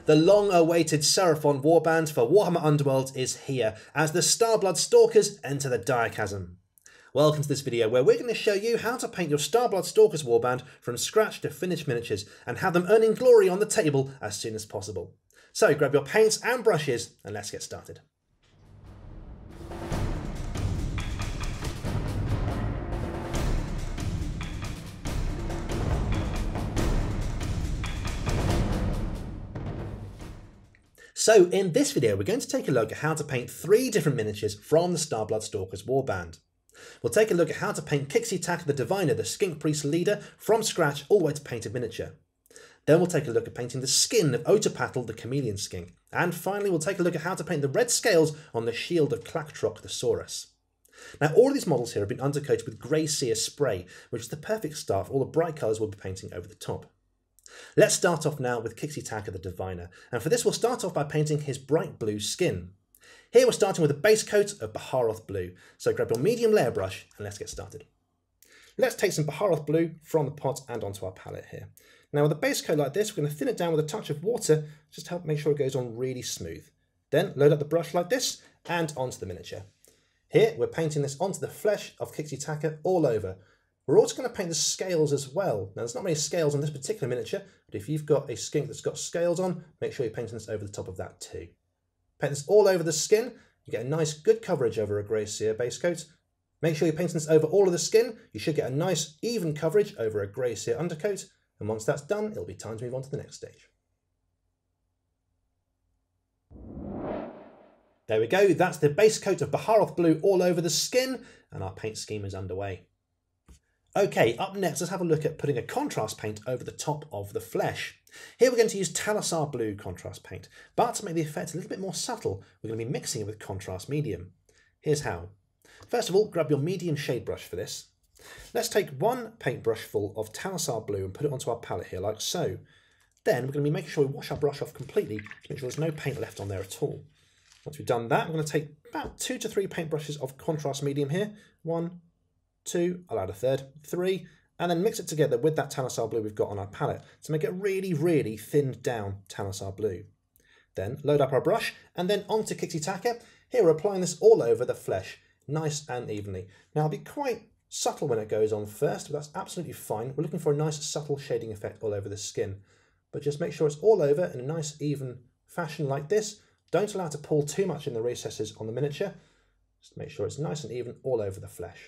The long-awaited Seraphon warband for Warhammer Underworlds is here as the Starblood Stalkers enter the Direchasm. Welcome to this video where we're going to show you how to paint your Starblood Stalkers warband from scratch to finished miniatures and have them earning glory on the table as soon as possible. So grab your paints and brushes and let's get started. So in this video, we're going to take a look at how to paint 3 different miniatures from the Starblood Stalkers warband. We'll take a look at how to paint Kixie Taka the Diviner, the Skink Priest leader, from scratch all the way to painted miniature. Then we'll take a look at painting the skin of Otapatl, the chameleon skink. And finally, we'll take a look at how to paint the red scales on the shield of Clacktrock the Saurus. Now, all of these models here have been undercoated with grey sear spray, which is the perfect start for all the bright colours we'll be painting over the top. Let's start off now with Kixie Taka the Diviner, and for this we'll start off by painting his bright blue skin. Here we're starting with a base coat of Baharoth blue, so grab your medium layer brush and let's get started. Let's take some Baharoth blue from the pot and onto our palette here. Now with a base coat like this, we're going to thin it down with a touch of water, just to help make sure it goes on really smooth. Then load up the brush like this and onto the miniature. Here we're painting this onto the flesh of Kixie Taka all over. We're also going to paint the scales as well. Now there's not many scales on this particular miniature, but if you've got a skink that's got scales on, make sure you're painting this over the top of that too. Paint this all over the skin, you get a nice good coverage over a grey sear base coat. Make sure you're painting this over all of the skin, you should get a nice even coverage over a grey sear undercoat, and once that's done, it'll be time to move on to the next stage. There we go, that's the base coat of Baharoth blue all over the skin, and our paint scheme is underway. Okay, up next, let's have a look at putting a contrast paint over the top of the flesh. Here we're going to use Talassar blue contrast paint, but to make the effect a little bit more subtle, we're going to be mixing it with contrast medium. Here's how. First of all, grab your medium shade brush for this. Let's take one paintbrush full of Talassar blue and put it onto our palette here, like so. Then we're going to be making sure we wash our brush off completely to make sure there's no paint left on there at all. Once we've done that, I'm going to take about 2 to 3 paintbrushes of contrast medium here. 1, 2, I'll add a third, 3, and then mix it together with that Talassar blue we've got on our palette to make it really thinned down Talassar blue. Then load up our brush and then onto Kixie Taka. Here we're applying this all over the flesh, nice and evenly. Now it'll be quite subtle when it goes on first, but that's absolutely fine. We're looking for a nice subtle shading effect all over the skin. But just make sure it's all over in a nice even fashion like this. Don't allow it to pull too much in the recesses on the miniature. Just make sure it's nice and even all over the flesh.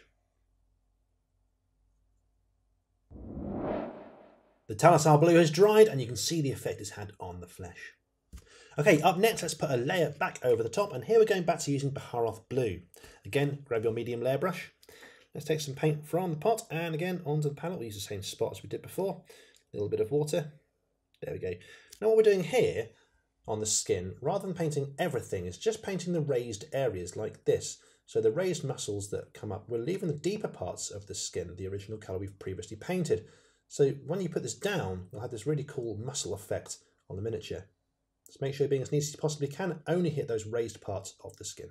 The Talassar blue has dried and you can see the effect it's had on the flesh. Okay, up next let's put a layer back over the top, and here we're going back to using Baharoth blue. Again, grab your medium layer brush. Let's take some paint from the pot and again onto the palette. We'll use the same spot as we did before. A little bit of water. There we go. Now what we're doing here on the skin, rather than painting everything, is just painting the raised areas like this. So the raised muscles that come up, we're leaving the deeper parts of the skin, the original colour we've previously painted. So when you put this down, you'll have this really cool muscle effect on the miniature. Just make sure you're being as neat as you possibly can, only hit those raised parts of the skin.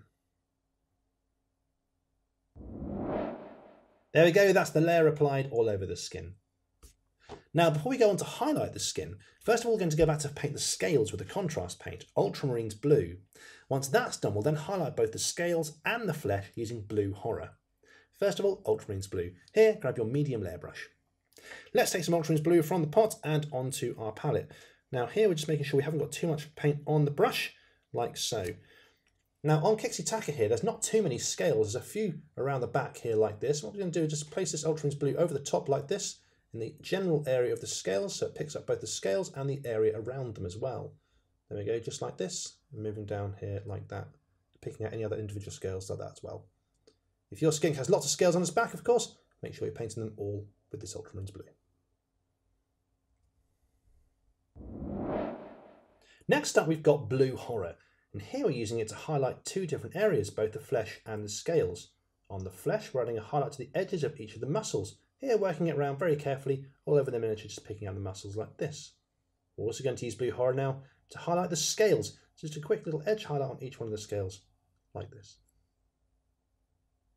There we go, that's the layer applied all over the skin. Now before we go on to highlight the skin, first of all we're going to go back to paint the scales with a contrast paint, Ultramarines blue. Once that's done, we'll then highlight both the scales and the flesh using Blue Horror. First of all, Ultramarines blue. Here, grab your medium layer brush. Let's take some Ultramarines blue from the pot and onto our palette. Now here we're just making sure we haven't got too much paint on the brush, like so. Now on Kixie Taka here, there's not too many scales. There's a few around the back here like this. What we're going to do is just place this Ultramarines blue over the top like this, in the general area of the scales, so it picks up both the scales and the area around them as well. There we go, just like this, and moving down here like that, picking out any other individual scales like that as well. If your skink has lots of scales on its back, of course, make sure you're painting them all with this Ultramarines blue. Next up we've got Blue Horror, and here we're using it to highlight 2 different areas, both the flesh and the scales. On the flesh we're adding a highlight to the edges of each of the muscles, here working it around very carefully all over the miniature, just picking out the muscles like this. We're also going to use Blue Horror now to highlight the scales, just a quick little edge highlight on each one of the scales, like this.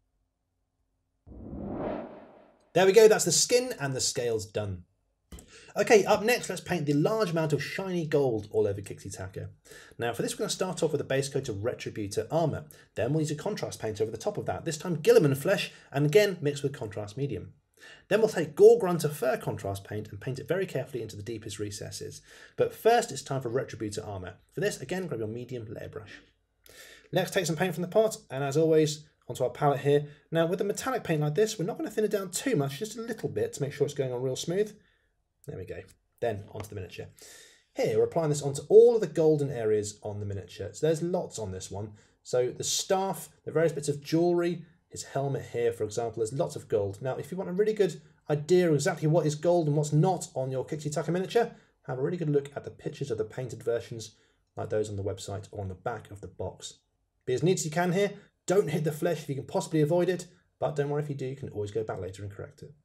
There we go, that's the skin and the scales done. Okay, up next, let's paint the large amount of shiny gold all over Kixie Tacker. Now for this, we're going to start off with a base coat of Retributor armour. Then we'll use a contrast paint over the top of that, this time Guilliman flesh, and again mixed with contrast medium. Then we'll take Gore-Grunter fur contrast paint and paint it very carefully into the deepest recesses. But first, it's time for Retributor armour. For this, again, grab your medium layer brush. Next, take some paint from the pot, and as always, onto our palette here. Now with a metallic paint like this, we're not going to thin it down too much, just a little bit to make sure it's going on real smooth. There we go. Then onto the miniature. Here we're applying this onto all of the golden areas on the miniature. So there's lots on this one. So the staff, the various bits of jewellery, his helmet here, for example, there's lots of gold. Now if you want a really good idea of exactly what is gold and what's not on your Kixie Tacker miniature, have a really good look at the pictures of the painted versions like those on the website or on the back of the box. Be as neat as you can here. Don't hit the flesh if you can possibly avoid it, but don't worry if you do, you can always go back later and correct it.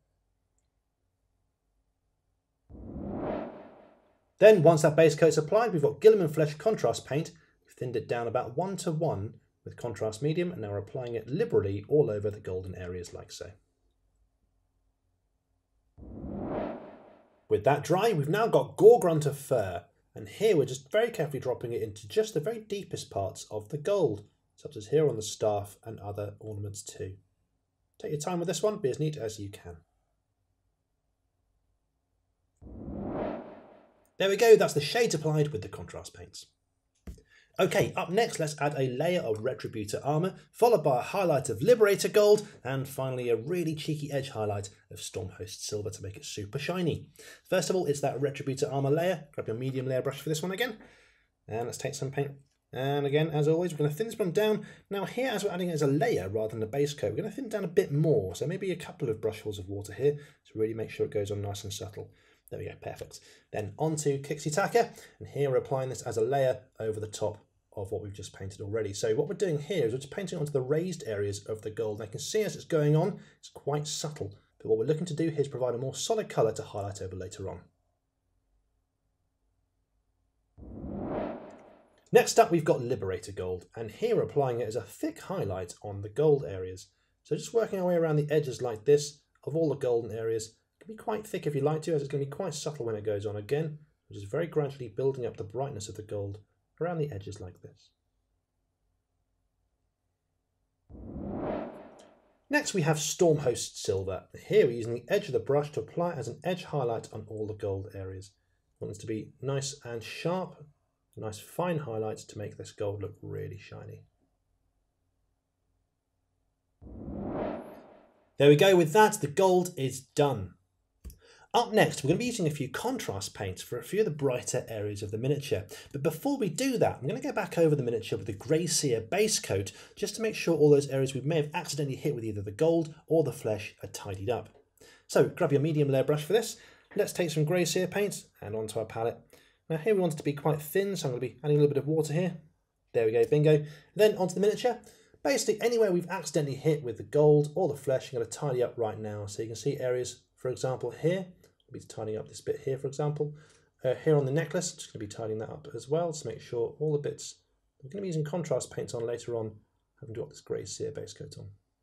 Then, once that base coat's applied, we've got Guilliman flesh contrast paint. We've thinned it down about 1:1 with contrast medium, and now we're applying it liberally all over the golden areas like so. With that dry, we've now got Gore-Grunter fur, and here we're just very carefully dropping it into just the very deepest parts of the gold, such as here on the staff and other ornaments too. Take your time with this one, be as neat as you can. There we go, that's the shades applied with the contrast paints. Okay, up next, let's add a layer of Retributor armour, followed by a highlight of Liberator gold, and finally a really cheeky edge highlight of Stormhost silver to make it super shiny. First of all, it's that Retributor armour layer. Grab your medium layer brush for this one again, and let's take some paint. And again, as always, we're going to thin this one down. Now here, as we're adding it as a layer rather than a base coat, we're going to thin it down a bit more, so maybe a couple of brushfuls of water here to really make sure it goes on nice and subtle. There we go, perfect. Then onto Kixie Tacker, and here we're applying this as a layer over the top of what we've just painted already. So what we're doing here is we're just painting onto the raised areas of the gold. And you can see as it's going on, it's quite subtle. But what we're looking to do here is provide a more solid colour to highlight over later on. Next up, we've got Liberator gold, and here we're applying it as a thick highlight on the gold areas. So just working our way around the edges like this of all the golden areas. It can be quite thick if you like to, as it's going to be quite subtle when it goes on again, which is very gradually building up the brightness of the gold around the edges like this. Next we have Stormhost silver. Here we're using the edge of the brush to apply it as an edge highlight on all the gold areas. We want this to be nice and sharp, a nice fine highlight to make this gold look really shiny. There we go, with that the gold is done. Up next, we're going to be using a few contrast paints for a few of the brighter areas of the miniature. But before we do that, I'm going to go back over the miniature with the Grey Seer base coat, just to make sure all those areas we may have accidentally hit with either the gold or the flesh are tidied up. So grab your medium layer brush for this. Let's take some Grey Seer paint and onto our palette. Now here we want it to be quite thin, so I'm going to be adding a little bit of water here. There we go, bingo. Then onto the miniature. Basically anywhere we've accidentally hit with the gold or the flesh, I'm going to tidy up right now. So you can see areas, for example, here. Be tidying up this bit here, for example. Here on the necklace, I'm just going to be tidying that up as well to make sure all the bits we're going to be using contrast paints on later on haven't got this Grey Seer base coat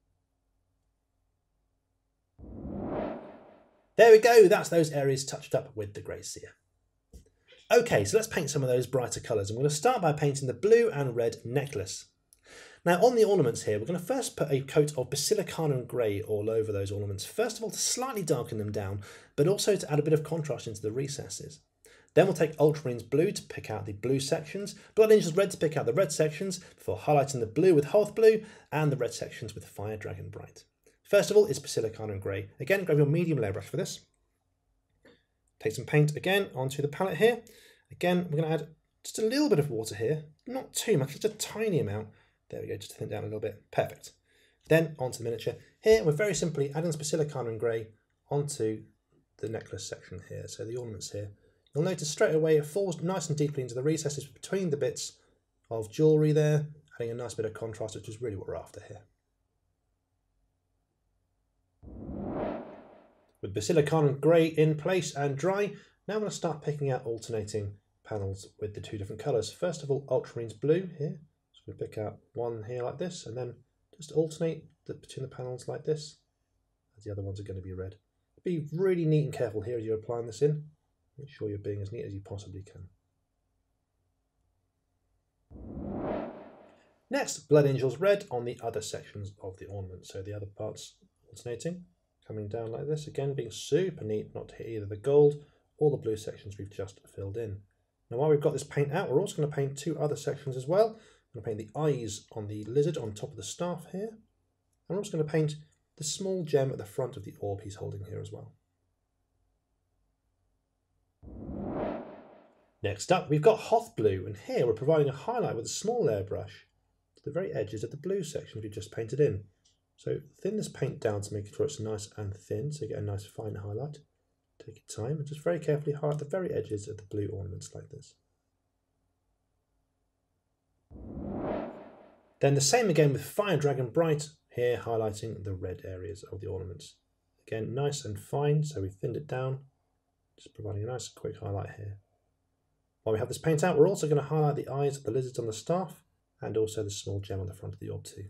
on. There we go, that's those areas touched up with the Grey Seer. Okay, so let's paint some of those brighter colours. I'm going to start by painting the blue and red necklace. Now on the ornaments here, we're going to first put a coat of Basilicanum Grey all over those ornaments. First of all to slightly darken them down, but also to add a bit of contrast into the recesses. Then we'll take Ultramarines Blue to pick out the blue sections, Blood Angels Red to pick out the red sections, before highlighting the blue with Hearth Blue and the red sections with Fire Dragon Bright. First of all is Basilicanum Grey. Again, grab your medium layer brush for this. Take some paint again onto the palette here. Again, we're going to add just a little bit of water here, not too much, just a tiny amount. There we go, just to thin it down a little bit. Perfect. Then onto the miniature. Here we're very simply adding Basilicanum Grey onto the necklace section here, so the ornaments here. You'll notice straight away it falls nice and deeply into the recesses between the bits of jewellery there, adding a nice bit of contrast, which is really what we're after here. With Basilicanum Grey in place and dry, now I'm going to start picking out alternating panels with the two different colours. First of all, Ultramarines Blue here. So we pick out one here like this, and then just alternate between the panels like this, as the other ones are going to be red. Be really neat and careful here as you're applying this in. Make sure you're being as neat as you possibly can. Next, Blood Angels red on the other sections of the ornament. So the other parts alternating, coming down like this. Again, being super neat not to hit either the gold or the blue sections we've just filled in. Now while we've got this paint out, we're also going to paint two other sections as well. I'm going to paint the eyes on the lizard on top of the staff here. And we're also going to paint the small gem at the front of the orb he's holding here as well. Next up, we've got Hoth Blue, and here we're providing a highlight with a small airbrush to the very edges of the blue section we've just painted in. So thin this paint down to make sure it's nice and thin, so you get a nice fine highlight. Take your time and just very carefully highlight the very edges of the blue ornaments like this. Then the same again with Fire Dragon Bright, here highlighting the red areas of the ornaments. Again, nice and fine, so we've thinned it down, just providing a nice quick highlight here. While we have this paint out, we're also going to highlight the eyes of the lizards on the staff and also the small gem on the front of the orb too.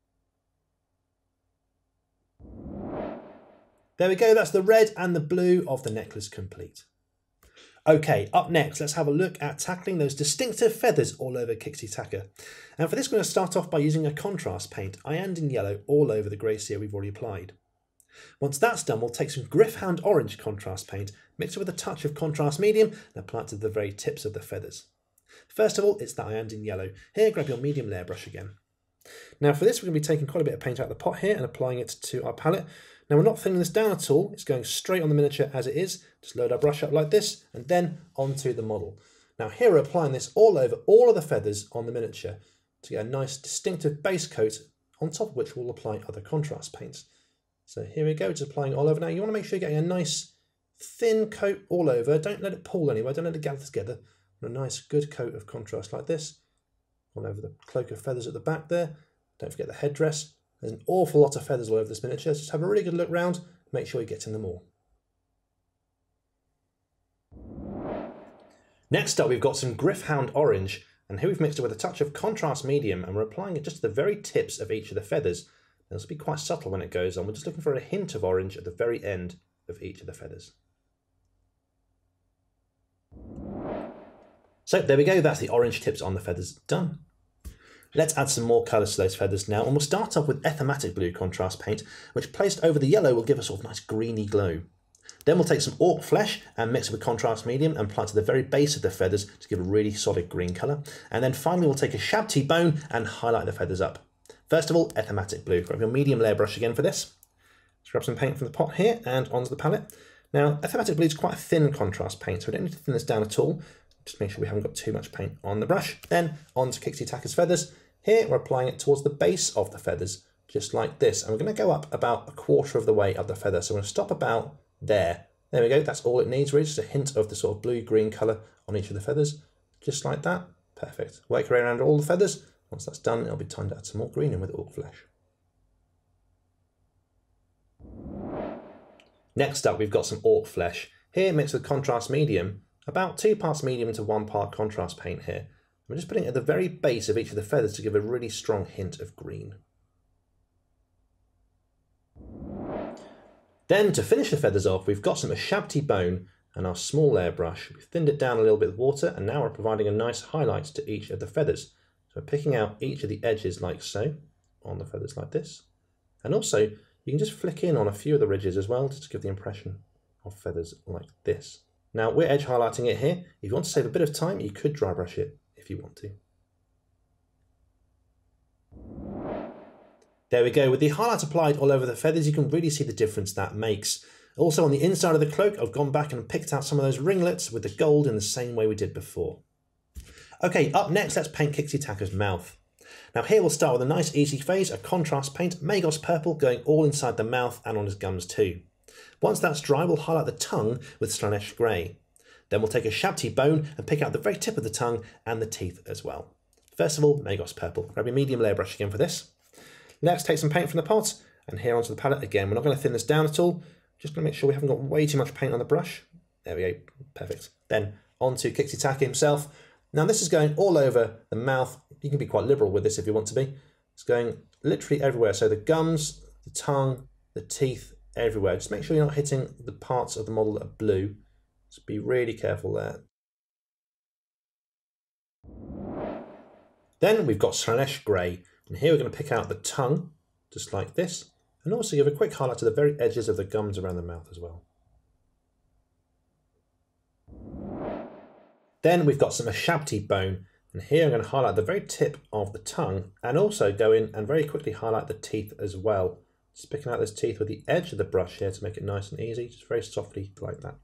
There we go, that's the red and the blue of the necklace complete. Okay, up next, let's have a look at tackling those distinctive feathers all over Kixie Tacker. And for this, we're going to start off by using a contrast paint, Iandin Yellow, all over the Gracia we've already applied. Once that's done, we'll take some Gryph-hound Orange contrast paint, mix it with a touch of contrast medium, and apply it to the very tips of the feathers. First of all, it's the Iandin Yellow. Here, grab your medium layer brush again. Now for this, we're going to be taking quite a bit of paint out of the pot here and applying it to our palette. Now we're not thinning this down at all, it's going straight on the miniature as it is. Just load our brush up like this and then onto the model. Now here we're applying this all over all of the feathers on the miniature to get a nice distinctive base coat, on top of which we'll apply other contrast paints. So here we go, just applying all over. Now you want to make sure you're getting a nice thin coat all over. Don't let it pool anywhere, don't let it gather together. A nice good coat of contrast like this, all over the cloak of feathers at the back there. Don't forget the headdress. There's an awful lot of feathers all over this miniature. Just have a really good look round, make sure you're getting them all. Next up, we've got some Gryph-hound Orange, and here we've mixed it with a touch of contrast medium, and we're applying it just to the very tips of each of the feathers. This will be quite subtle when it goes on. We're just looking for a hint of orange at the very end of each of the feathers. So there we go, that's the orange tips on the feathers done. Let's add some more colours to those feathers now, and we'll start off with Ethematic Blue contrast paint, which placed over the yellow will give us a sort of nice greeny glow. Then we'll take some Orc Flesh and mix it with contrast medium and apply it to the very base of the feathers to give a really solid green colour. And then finally we'll take a Shabti Bone and highlight the feathers up. First of all, Ethematic Blue. Grab your medium layer brush again for this. Let's grab some paint from the pot here and onto the palette. Now, Ethematic Blue is quite a thin contrast paint, so we don't need to thin this down at all. Just make sure we haven't got too much paint on the brush. Then onto Kixie Tacker's feathers. Here we're applying it towards the base of the feathers, just like this. And we're going to go up about a quarter of the way up the feather. So we're going to stop about there. There we go. That's all it needs, really. Just a hint of the sort of blue-green colour on each of the feathers. Just like that. Perfect. Work your way around all the feathers. Once that's done, it'll be time to add some more green in with Orc Flesh. Next up, we've got some Orc Flesh. Here, mixed with contrast medium. About 2 parts medium into 1 part contrast paint here. We're just putting it at the very base of each of the feathers to give a really strong hint of green. Then to finish the feathers off, we've got some Shabti Bone and our small layer brush. We've thinned it down a little bit with water, and now we're providing a nice highlight to each of the feathers. So we're picking out each of the edges like so, on the feathers like this. And also, you can just flick in on a few of the ridges as well, just to give the impression of feathers like this. Now we're edge highlighting it here. If you want to save a bit of time, you could dry brush it if you want to. There we go. With the highlight applied all over the feathers, you can really see the difference that makes. Also on the inside of the cloak, I've gone back and picked out some of those ringlets with the gold in the same way we did before. Okay, up next, let's paint Kixie Tacker's mouth. Now here we'll start with a nice easy phase of contrast paint, Magos Purple, going all inside the mouth and on his gums too. Once that's dry, we'll highlight the tongue with Slanesh Grey. Then we'll take a Shabti Bone and pick out the very tip of the tongue and the teeth as well. First of all, Magos Purple. Grab your medium layer brush again for this. Next, take some paint from the pot and here onto the palette again. We're not going to thin this down at all. Just going to make sure we haven't got way too much paint on the brush. There we go, perfect. Then onto Kixie Tacker himself. Now this is going all over the mouth. You can be quite liberal with this if you want to be. It's going literally everywhere. So the gums, the tongue, the teeth, everywhere. Just make sure you're not hitting the parts of the model that are blue. Just be really careful there. Then we've got Slanesh Grey, and here we're going to pick out the tongue, just like this, and also give a quick highlight to the very edges of the gums around the mouth as well. Then we've got some Ashabti bone, and here I'm going to highlight the very tip of the tongue, and also go in and very quickly highlight the teeth as well. Just picking out those teeth with the edge of the brush here to make it nice and easy, just very softly like that.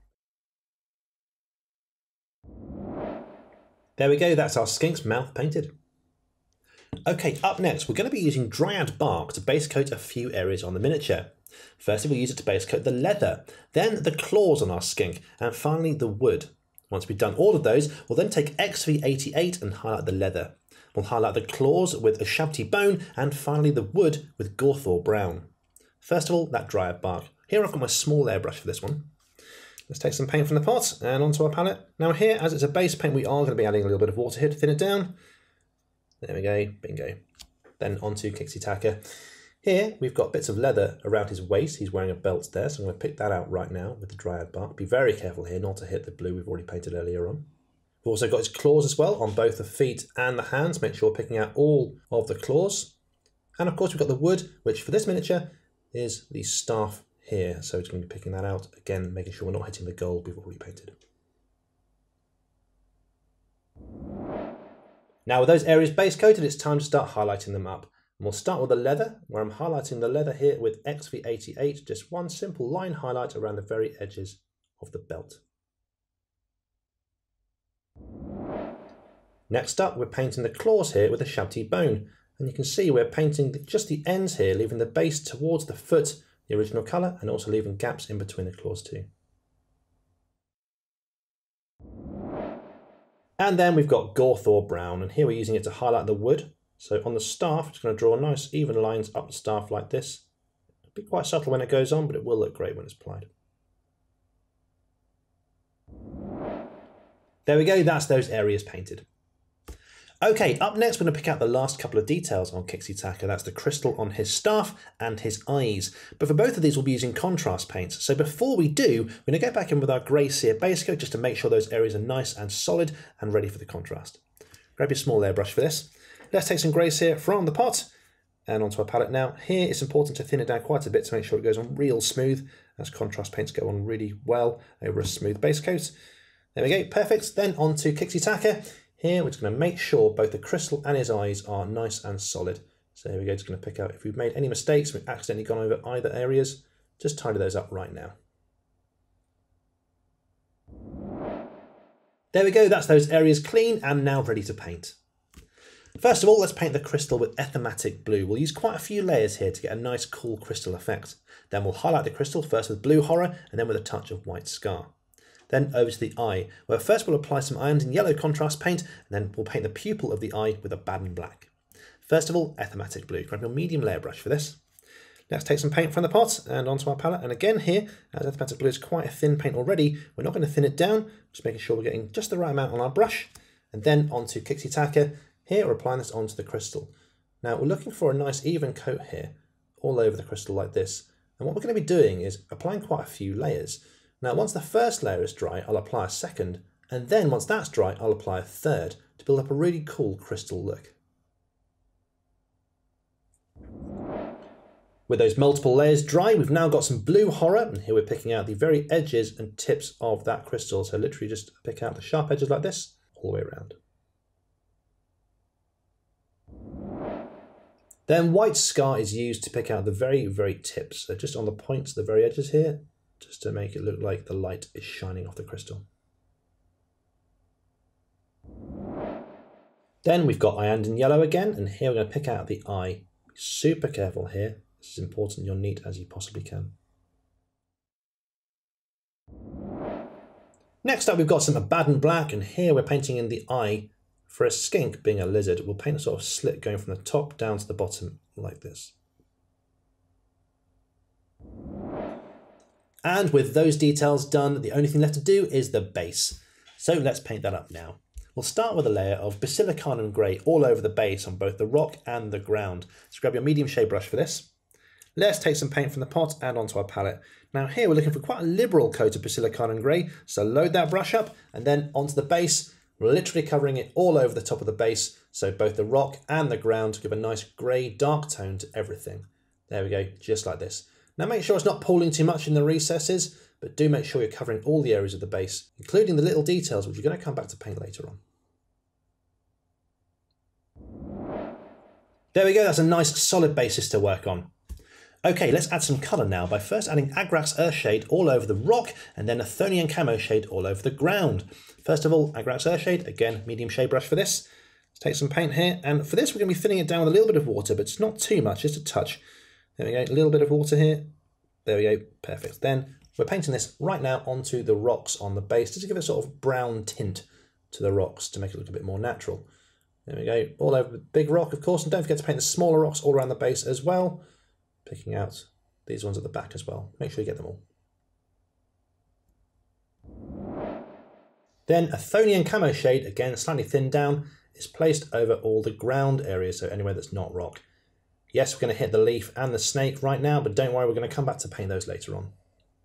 There we go, that's our skink's mouth painted. Okay, up next we're going to be using Dryad bark to base coat a few areas on the miniature. Firstly we'll use it to base coat the leather, then the claws on our skink, and finally the wood. Once we've done all of those, we'll then take XV88 and highlight the leather. We'll highlight the claws with Ashabti bone, and finally the wood with Gorthor brown. First of all, that Dryad bark. Here I've got my small airbrush for this one. Let's take some paint from the pot and onto our palette. Now here, as it's a base paint, we are going to be adding a little bit of water here to thin it down. There we go, bingo. Then onto Kixie Tacker. Here we've got bits of leather around his waist. He's wearing a belt there, so I'm going to pick that out right now with the Dryad bark. Be very careful here not to hit the blue we've already painted earlier on. We've also got his claws as well on both the feet and the hands. Make sure we're picking out all of the claws. And of course we've got the wood, which for this miniature is the staff here. So it's going to be picking that out. Again, making sure we're not hitting the gold we've already painted. Now with those areas base coated, it's time to start highlighting them up. And we'll start with the leather, where I'm highlighting the leather here with XV88, just one simple line highlight around the very edges of the belt. Next up, we're painting the claws here with Ashabti bone. And you can see we're painting just the ends here, leaving the base towards the foot, the original colour, and also leaving gaps in between the claws too. And then we've got Gorthor brown, and here we're using it to highlight the wood. So on the staff, it's going to draw nice even lines up the staff like this. It'll be quite subtle when it goes on, but it will look great when it's applied. There we go, that's those areas painted. Okay, up next we're going to pick out the last couple of details on Kixie Tacker. That's the crystal on his staff and his eyes. But for both of these we'll be using contrast paints. So before we do, we're going to go back in with our grey sear base coat just to make sure those areas are nice and solid and ready for the contrast. Grab your small airbrush for this. Let's take some grey sear from the pot and onto our palette now. Here it's important to thin it down quite a bit to make sure it goes on real smooth, as contrast paints go on really well over a smooth base coat. There we go, perfect. Then onto Kixie Tacker. Here we're just going to make sure both the crystal and his eyes are nice and solid. So here we go, just going to pick out if we've made any mistakes, we've accidentally gone over either areas, just tidy those up right now. There we go, that's those areas clean and now ready to paint. First of all, let's paint the crystal with Ethematic blue. We'll use quite a few layers here to get a nice cool crystal effect. Then we'll highlight the crystal first with blue horror and then with a touch of white scar. Then over to the eye, where first we'll apply some ironed and yellow contrast paint, and then we'll paint the pupil of the eye with a Baden black. First of all, Ethematic blue. Grab your medium layer brush for this. Let's take some paint from the pot and onto our palette. And again here, as Ethematic blue is quite a thin paint already, we're not going to thin it down, just making sure we're getting just the right amount on our brush. And then onto Kixie Tacker. Here we're applying this onto the crystal. Now we're looking for a nice even coat here, all over the crystal like this. And what we're going to be doing is applying quite a few layers. Now once the first layer is dry, I'll apply a second, and then once that's dry, I'll apply a third to build up a really cool crystal look. With those multiple layers dry, we've now got some blue horror, and here we're picking out the very edges and tips of that crystal. So literally just pick out the sharp edges like this, all the way around. Then white scar is used to pick out the very, very tips. So just on the points, the very edges here, just to make it look like the light is shining off the crystal. Then we've got ironed in yellow again, and here we're going to pick out the eye. Be super careful here. This is important you're neat as you possibly can. Next up we've got some Abaddon black, and here we're painting in the eye. For a skink being a lizard, we'll paint a sort of slit going from the top down to the bottom like this. And with those details done, the only thing left to do is the base. So let's paint that up now. We'll start with a layer of Basilicanum Grey all over the base on both the rock and the ground. So grab your medium shade brush for this. Let's take some paint from the pot and onto our palette. Now here we're looking for quite a liberal coat of Basilicanum Grey, so load that brush up and then onto the base, literally covering it all over the top of the base, so both the rock and the ground give a nice grey dark tone to everything. There we go, just like this. Now make sure it's not pooling too much in the recesses, but do make sure you're covering all the areas of the base, including the little details which you're going to come back to paint later on. There we go, that's a nice solid basis to work on. Okay, let's add some colour now by first adding Agrax Earthshade all over the rock and then Athonian Camo Shade all over the ground. First of all, Agrax Earthshade, again, medium shade brush for this. Let's take some paint here, and for this we're going to be thinning it down with a little bit of water, but it's not too much, just a touch. There we go, a little bit of water here. There we go, perfect. Then we're painting this right now onto the rocks on the base, just to give it a sort of brown tint to the rocks to make it look a bit more natural. There we go, all over the big rock, of course, and don't forget to paint the smaller rocks all around the base as well. Picking out these ones at the back as well. Make sure you get them all. Then Athonian Camo Shade, again slightly thinned down, is placed over all the ground areas, so anywhere that's not rock. Yes, we're going to hit the leaf and the snake right now, but don't worry, we're going to come back to paint those later on.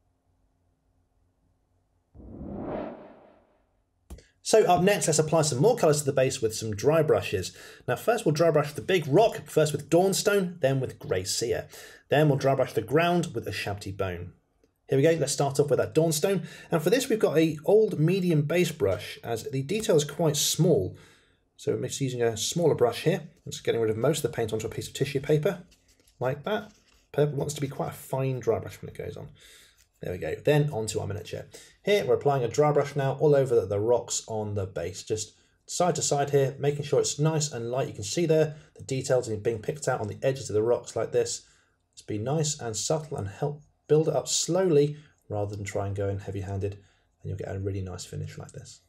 So up next, let's apply some more colours to the base with some dry brushes. Now first we'll dry brush the big rock, first with Dawnstone, then with Grey Seer. Then we'll dry brush the ground with a Shabty Bone. Here we go, let's start off with that Dawnstone. And for this we've got an old medium base brush, as the detail is quite small. So we're just using a smaller brush here. I'm just getting rid of most of the paint onto a piece of tissue paper, like that. Purple wants to be quite a fine dry brush when it goes on. There we go, then onto our miniature. Here we're applying a dry brush now all over the rocks on the base, just side to side here, making sure it's nice and light. You can see there the details being picked out on the edges of the rocks like this. Just be nice and subtle and help build it up slowly rather than try and go in heavy-handed, and you'll get a really nice finish like this.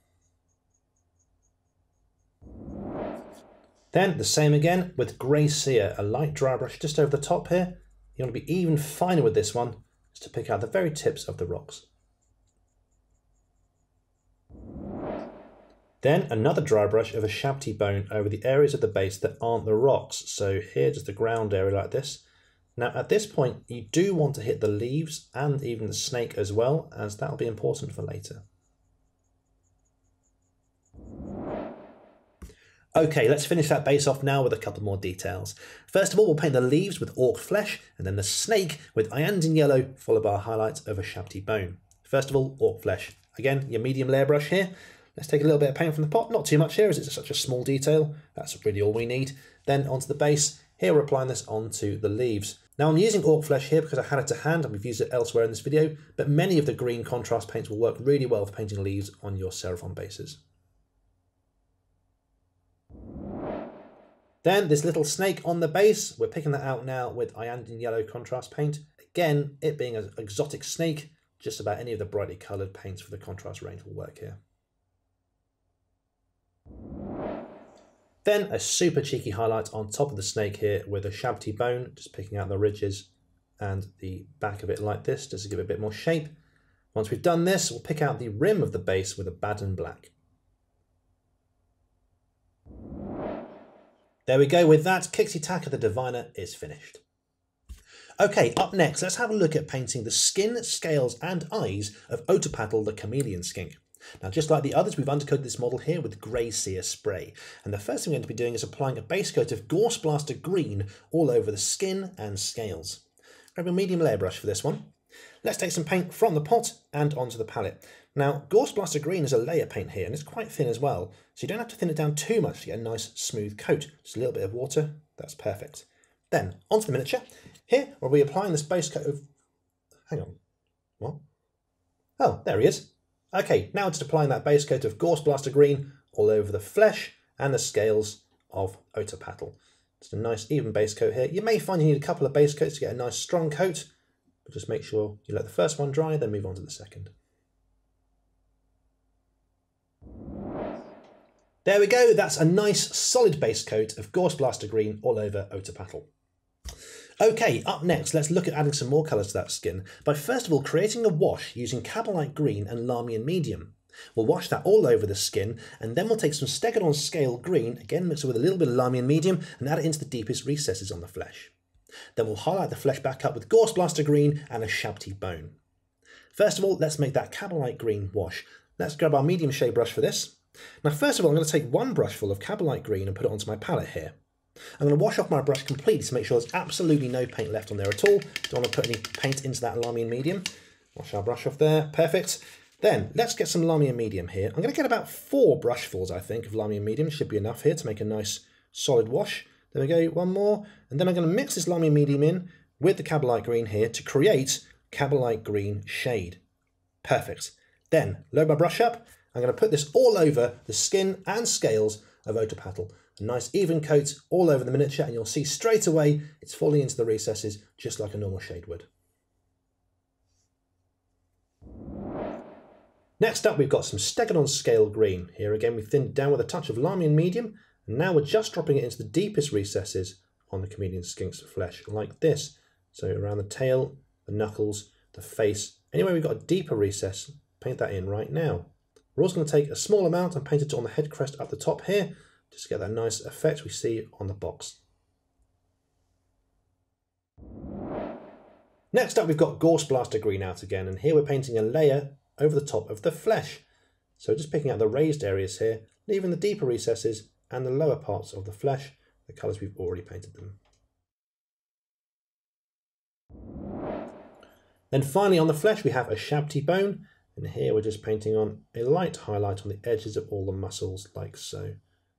Then the same again with Grey Seer, a light dry brush just over the top here. You want to be even finer with this one, to pick out the very tips of the rocks. Then another dry brush of a Shabty Bone over the areas of the base that aren't the rocks. So here, just the ground area like this. Now at this point, you do want to hit the leaves and even the snake as well, as that'll be important for later. Okay, let's finish that base off now with a couple more details. First of all, we'll paint the leaves with Orc Flesh, and then the snake with Iandin Yellow, followed by a highlight of a Shabty Bone. First of all, Orc Flesh. Again, your medium layer brush here. Let's take a little bit of paint from the pot, not too much here as it's such a small detail. That's really all we need. Then onto the base. Here we're applying this onto the leaves. Now I'm using Orc Flesh here because I had it to hand and we've used it elsewhere in this video, but many of the green contrast paints will work really well for painting leaves on your Seraphon bases. Then this little snake on the base, we're picking that out now with Iandin Yellow contrast paint. Again, it being an exotic snake, just about any of the brightly coloured paints for the contrast range will work here. Then a super cheeky highlight on top of the snake here with a Shabty Bone, just picking out the ridges and the back of it like this, just to give it a bit more shape. Once we've done this, we'll pick out the rim of the base with a Baden Black. There we go, with that, Kixie Tack of the Diviner is finished. Okay, up next, let's have a look at painting the skin, scales and eyes of Otapatl the Chameleon Skink. Now, just like the others, we've undercoated this model here with Grey Seer spray. And the first thing we're going to be doing is applying a base coat of Gorse Blaster Green all over the skin and scales. Grab a medium layer brush for this one. Let's take some paint from the pot and onto the palette. Now, Gorse Blaster Green is a layer paint here, and it's quite thin as well, so you don't have to thin it down too much to get a nice smooth coat. Just a little bit of water, that's perfect. Then, onto the miniature. Here, we'll be applying this base coat of... Hang on. What? Oh, there he is. Okay, now just applying that base coat of Gorse Blaster Green all over the flesh and the scales of Otapatl. Just a nice even base coat here. You may find you need a couple of base coats to get a nice strong coat, but just make sure you let the first one dry, then move on to the second. There we go, that's a nice solid base coat of Gorse Blaster Green all over Otapatl. Okay, up next, let's look at adding some more colours to that skin by first of all creating a wash using Cabalite Green and Larmian Medium. We'll wash that all over the skin, and then we'll take some Stegodon Scale Green, again mix it with a little bit of Larmian Medium, and add it into the deepest recesses on the flesh. Then we'll highlight the flesh back up with Gorse Blaster Green and a Shabty Bone. First of all, let's make that Cabalite Green wash. Let's grab our medium shade brush for this. Now first of all, I'm going to take one brush full of Cabalite Green and put it onto my palette here. I'm going to wash off my brush completely to make sure there's absolutely no paint left on there at all. Don't want to put any paint into that Lamy and medium. Wash our brush off there, perfect. Then let's get some Lamy and medium here. I'm going to get about 4 brushfuls, I think, of Lamy and medium. Should be enough here to make a nice solid wash. There we go, one more. And then I'm going to mix this Lamy and medium in with the Cabalite Green here to create Cabalite Green shade. Perfect. Then load my brush up. I'm going to put this all over the skin and scales of Otopatel. A nice even coat all over the miniature, and you'll see straight away it's falling into the recesses just like a normal shade would. Next up, we've got some Stegodon Scale Green. Here again, we thinned it down with a touch of Lamy and medium, and now we're just dropping it into the deepest recesses on the chameleon skink's flesh, like this. So around the tail, the knuckles, the face, anywhere we've got a deeper recess, paint that in right now. We're also going to take a small amount and paint it on the head crest up the top here, just to get that nice effect we see on the box. Next up, we've got Gorse Blaster Green out again, and here we're painting a layer over the top of the flesh. So just picking out the raised areas here, leaving the deeper recesses and the lower parts of the flesh, the colours we've already painted them. Then finally on the flesh we have a Shabti bone, and here we're just painting on a light highlight on the edges of all the muscles like so.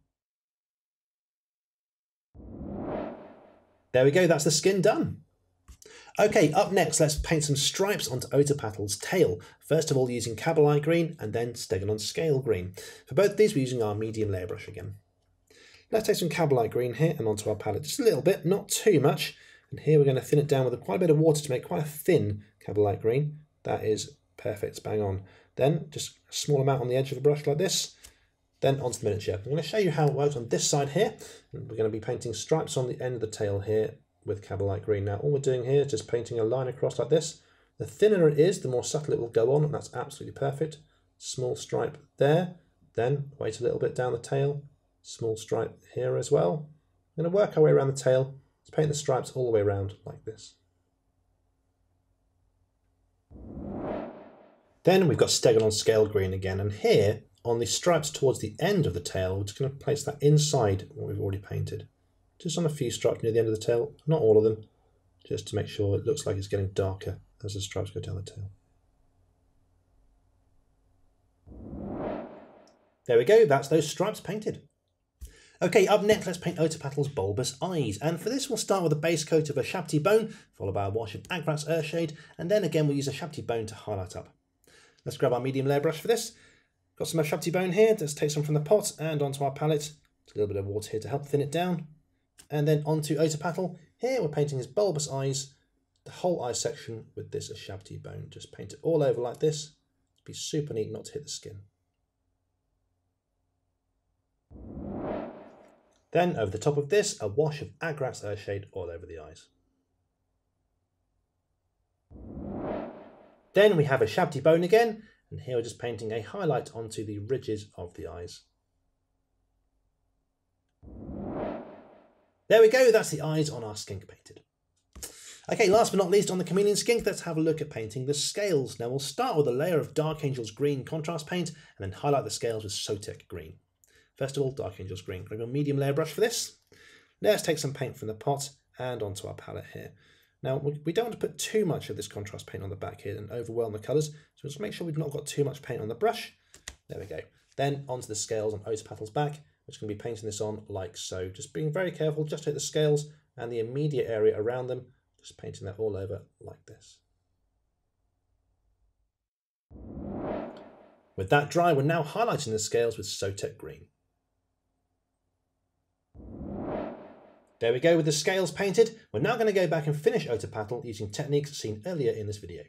There we go, that's the skin done. Okay, up next, let's paint some stripes onto Otopatel's tail. First of all, using Cabalite Green and then Stegodon Scale Green. For both of these, we're using our medium layer brush again. Let's take some Cabalite Green here and onto our palette, just a little bit, not too much. And here we're going to thin it down with quite a bit of water to make quite a thin Cabalite Green. That is perfect, bang on. Then just a small amount on the edge of the brush like this. Then onto the miniature. I'm going to show you how it works on this side here. And we're going to be painting stripes on the end of the tail here with Cabalite Green. Now all we're doing here is just painting a line across like this. The thinner it is, the more subtle it will go on, and that's absolutely perfect. Small stripe there, then wait a little bit down the tail, small stripe here as well. I'm going to work our way around the tail, let's paint the stripes all the way around like this. Then we've got Stegodon Scale Green again, and here on the stripes towards the end of the tail, we're just going to place that inside what we've already painted. Just on a few stripes near the end of the tail, not all of them, just to make sure it looks like it's getting darker as the stripes go down the tail. There we go, that's those stripes painted. Okay, up next, let's paint Otopatel's bulbous eyes. And for this, we'll start with a base coat of a Shabti bone, followed by a wash of Agrat's Earthshade, and then again, we'll use a Shabti bone to highlight up. Let's grab our medium layer brush for this. Got some Shabti bone here, let's take some from the pot and onto our palette. A little bit of water here to help thin it down. And then onto Otopatel. Here we're painting his bulbous eyes, the whole eye section with this Shabti bone. Just paint it all over like this. It'd be super neat not to hit the skin. Then over the top of this, a wash of Agrat's Earthshade all over the eyes. Then we have a Shabti bone again, and here we're just painting a highlight onto the ridges of the eyes. There we go, that's the eyes on our skink painted. Okay, last but not least on the chameleon skink, let's have a look at painting the scales. Now we'll start with a layer of Dark Angel's Green contrast paint and then highlight the scales with Sotek Green. First of all, Dark Angel's Green. Grab a medium layer brush for this. Let's take some paint from the pot and onto our palette here. Now we don't want to put too much of this contrast paint on the back here and overwhelm the colours, so just make sure we've not got too much paint on the brush. There we go. Then onto the scales on Otopatel's back. We're just going to be painting this on like so. Just being very careful, just take the scales and the immediate area around them, just painting that all over like this. With that dry, we're now highlighting the scales with Sotek Green. There we go with the scales painted. We're now going to go back and finish Otopatel using techniques seen earlier in this video.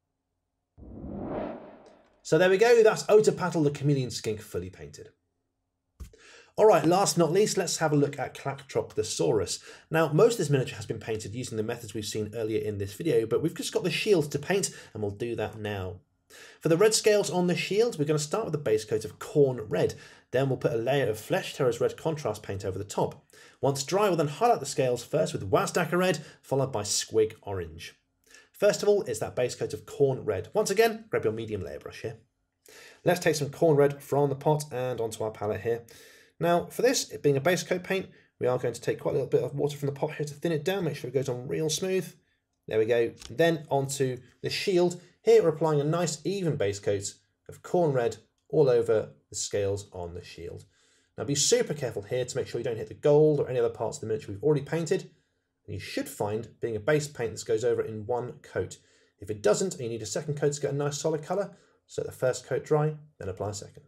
So there we go, that's Otopatel the chameleon skink fully painted. Alright, last but not least, let's have a look at Clacktrop the Saurus. Now, most of this miniature has been painted using the methods we've seen earlier in this video, but we've just got the shield to paint, and we'll do that now. For the red scales on the shield, we're going to start with a base coat of Corn Red. Then we'll put a layer of Flesh Terror's Red contrast paint over the top. Once dry, we'll then highlight the scales first with Wazdaka Red, followed by Squig Orange. First of all, it's that base coat of corn red. Once again, grab your medium layer brush here. Let's take some corn red from the pot and onto our palette here. Now, for this, it being a base coat paint, we are going to take quite a little bit of water from the pot here to thin it down, make sure it goes on real smooth. There we go. Then onto the shield. Here we're applying a nice even base coat of corn red all over the scales on the shield. Now be super careful here to make sure you don't hit the gold or any other parts of the miniature we've already painted. And you should find, being a base paint, this goes over in one coat. If it doesn't, and you need a second coat to get a nice solid colour, so let the first coat dry, then apply a second.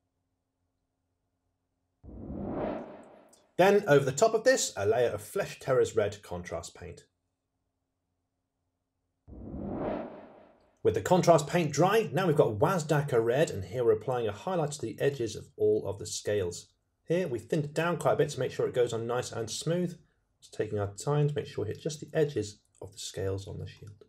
Then over the top of this, a layer of Flesh Terror's red contrast paint. With the contrast paint dry, now we've got Wazdaka red, and here we're applying a highlight to the edges of all of the scales. Here we thinned it down quite a bit to make sure it goes on nice and smooth. Just taking our time to make sure we hit just the edges of the scales on the shield.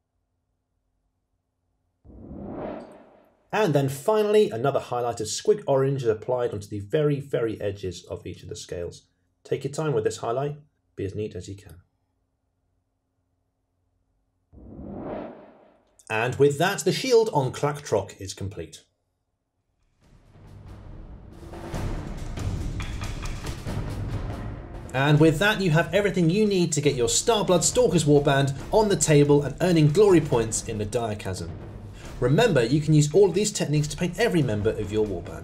And then finally, another highlight of Squig Orange is applied onto the very, very edges of each of the scales. Take your time with this highlight, be as neat as you can. And with that, the shield on Clacktrock is complete. And with that, you have everything you need to get your Starblood Stalkers warband on the table and earning glory points in the Direchasm. Remember, you can use all of these techniques to paint every member of your warband.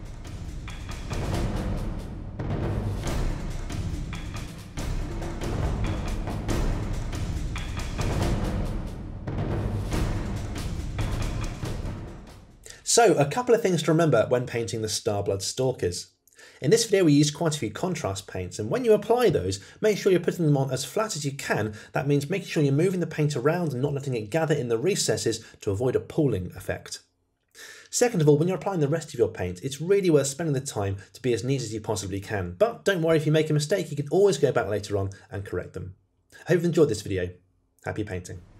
So, a couple of things to remember when painting the Starblood Stalkers. In this video we used quite a few contrast paints, and when you apply those, make sure you're putting them on as flat as you can. That means making sure you're moving the paint around and not letting it gather in the recesses to avoid a pooling effect. Second of all, when you're applying the rest of your paint, it's really worth spending the time to be as neat as you possibly can. But don't worry, if you make a mistake, you can always go back later on and correct them. I hope you've enjoyed this video. Happy painting.